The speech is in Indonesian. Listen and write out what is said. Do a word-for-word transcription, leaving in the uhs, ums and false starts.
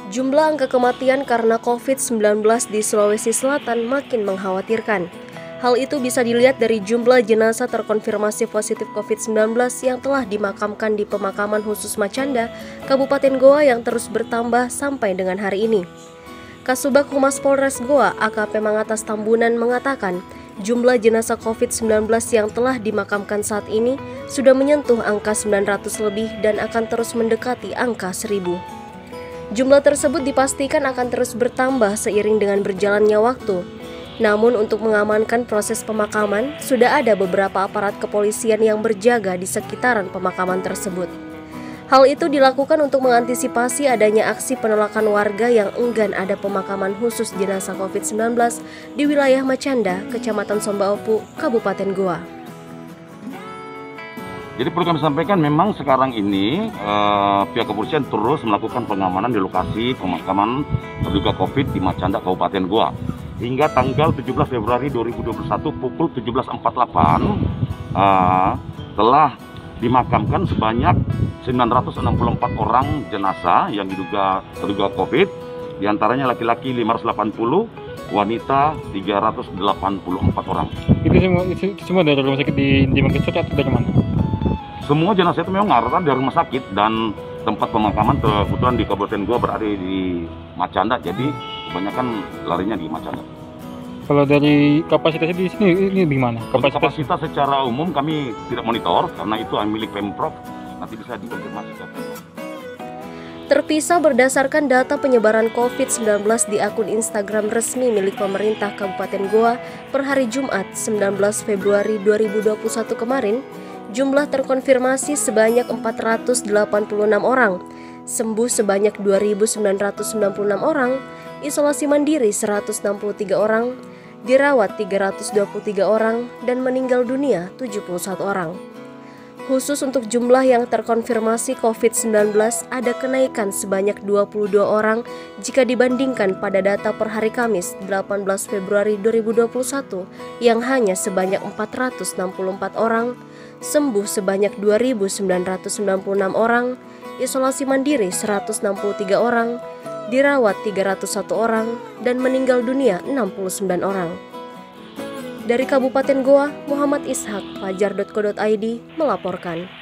Jumlah angka kematian karena covid sembilan belas di Sulawesi Selatan makin mengkhawatirkan. Hal itu bisa dilihat dari jumlah jenazah terkonfirmasi positif covid sembilan belas yang telah dimakamkan di pemakaman khusus Macanda, Kabupaten Goa yang terus bertambah sampai dengan hari ini. Kasubag Humas Polres Goa, A K P Mangatas Tambunan mengatakan, jumlah jenazah covid sembilan belas yang telah dimakamkan saat ini sudah menyentuh angka sembilan ratus lebih dan akan terus mendekati angka seribu. Jumlah tersebut dipastikan akan terus bertambah seiring dengan berjalannya waktu. Namun untuk mengamankan proses pemakaman, sudah ada beberapa aparat kepolisian yang berjaga di sekitaran pemakaman tersebut. Hal itu dilakukan untuk mengantisipasi adanya aksi penolakan warga yang enggan ada pemakaman khusus jenazah covid sembilan belas di wilayah Macanda, Kecamatan Sombaopu, Kabupaten Goa. Jadi perlu kami sampaikan, memang sekarang ini eh, pihak kepolisian terus melakukan pengamanan di lokasi pemakaman terduga COVID di Macanda, Kabupaten Goa. Hingga tanggal tujuh belas Februari dua ribu dua puluh satu pukul tujuh belas empat puluh delapan eh, telah dimakamkan sebanyak sembilan ratus enam puluh empat orang jenazah yang diduga terduga COVID. Di antaranya laki-laki lima ratus delapan puluh, wanita tiga ratus delapan puluh empat orang. Itu semua, itu semua dari rumah sakit di di Mangkisut atau dari mana? Semua jenazah itu memang ngarah dari rumah sakit, dan tempat pemakaman kebetulan di Kabupaten Goa berada di Macanda, jadi kebanyakan larinya di Macanda. Kalau dari kapasitasnya di sini ini gimana? Kapasitas, kapasitas secara umum kami tidak monitor karena itu milik Pemprov, nanti bisa dikonfirmasi ke Pemprov. Terpisah berdasarkan data penyebaran covid sembilan belas di akun Instagram resmi milik pemerintah Kabupaten Goa per hari Jumat sembilan belas Februari dua ribu dua puluh satu kemarin, jumlah terkonfirmasi sebanyak empat ratus delapan puluh enam orang, sembuh sebanyak dua ribu sembilan ratus sembilan puluh enam orang, isolasi mandiri seratus enam puluh tiga orang, dirawat tiga ratus dua puluh tiga orang, dan meninggal dunia tujuh puluh satu orang. Khusus untuk jumlah yang terkonfirmasi covid sembilan belas, ada kenaikan sebanyak dua puluh dua orang jika dibandingkan pada data per hari Kamis delapan belas Februari dua ribu dua puluh satu yang hanya sebanyak empat ratus enam puluh empat orang, sembuh sebanyak dua ribu sembilan ratus sembilan puluh enam orang, isolasi mandiri seratus enam puluh tiga orang, dirawat tiga ratus satu orang, dan meninggal dunia enam puluh sembilan orang. Dari Kabupaten Goa, Muhammad Ishak, fajar titik co titik i d melaporkan.